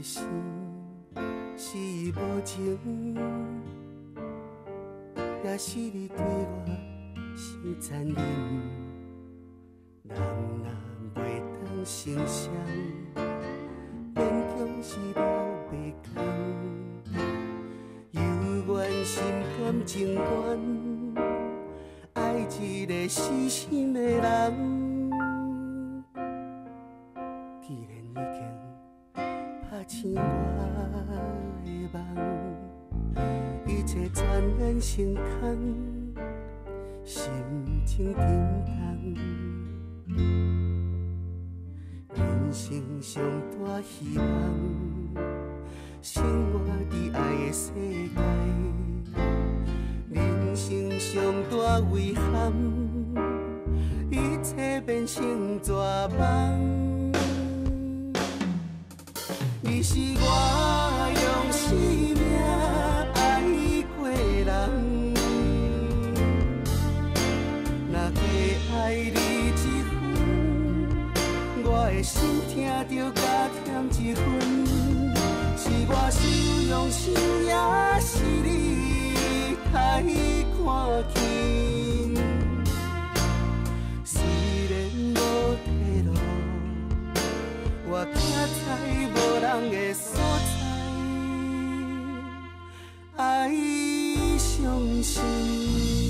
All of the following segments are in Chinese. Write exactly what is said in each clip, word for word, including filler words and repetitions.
心是无情，也是你对我伤残忍。人若袂当成双，勉强是了袂空。有缘心甘情愿，爱一个死心的人。既然已经拍醒我的梦，一切全然成空，心情沉重。人生上大希望，生活伫爱的世界。人生上大遗憾，一切变成绝望。你是我用生命爱过的人，若加爱你一分，我的心痛着加添一分。是我受用心，也是你太看轻。虽然无退路，我徛在无人的所在，爱伤心。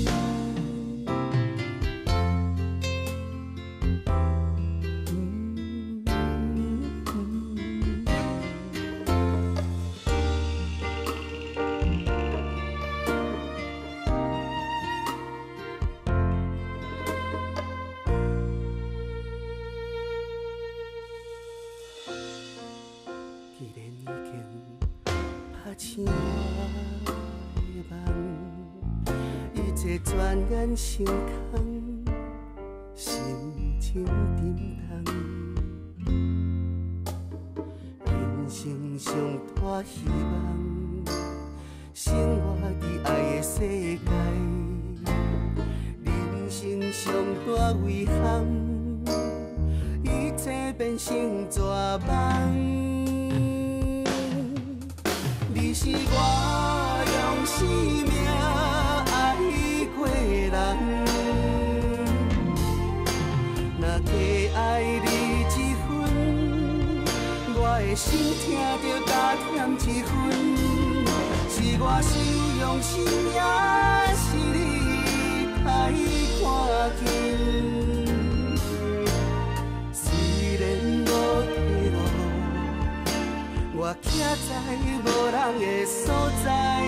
既然已经拍醒我的梦，一切全然成空，心情沉重。人生上大希望，生活伫爱的世界。人生上大遗憾，一切变成绝望。你是我用生命爱过的人，若加爱你一分，我的心痛着加添一分。是我受用心，也是你太看轻。虽然无退路，我徛在无人的所在，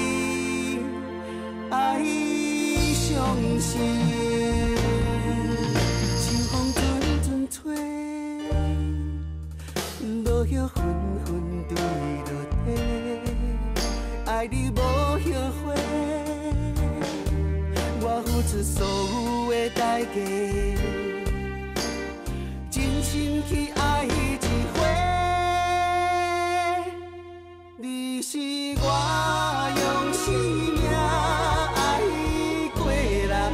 爱伤心。清风阵阵吹，落叶纷纷坠落地。爱你无后悔，我付出所有的代价，真心去爱一回。你是我用生命爱过的人，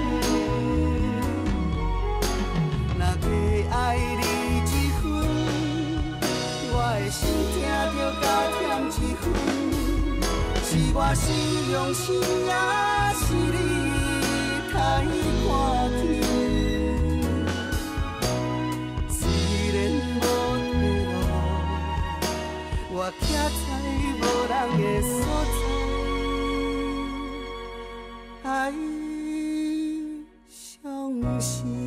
若加爱你一分，我的心痛着加添一分。是我受用心，也是你太看轻。虽然无退路，我徛在无人的所在，爱伤心。